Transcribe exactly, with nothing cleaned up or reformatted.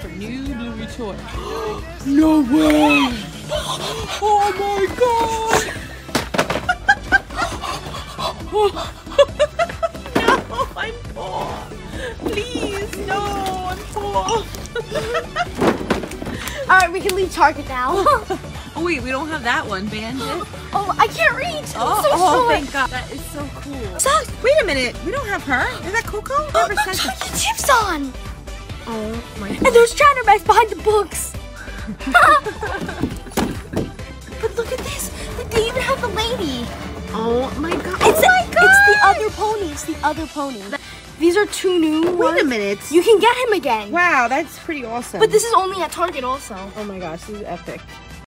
for new Bluey toy. No way! Oh my god! No, I'm poor. Please, no, I'm poor. Alright, we can leave Target now. Oh wait, we don't have that one, Bandit. Oh, I can't reach. Oh, so oh short. thank God. That is so cool. So, Wait a minute, we don't have her. Is that Coco? oh, Never look, said that. Chocolate Chips on. Oh my God. And there's Chatterbags behind the books. But look at this. Look, they even have the lady. Oh my God. It's, oh my God. It's the other pony. It's the other pony. These are two new Wait ones. a minute. You can get him again. Wow, that's pretty awesome. But this is only at Target also. Oh my gosh, this is epic.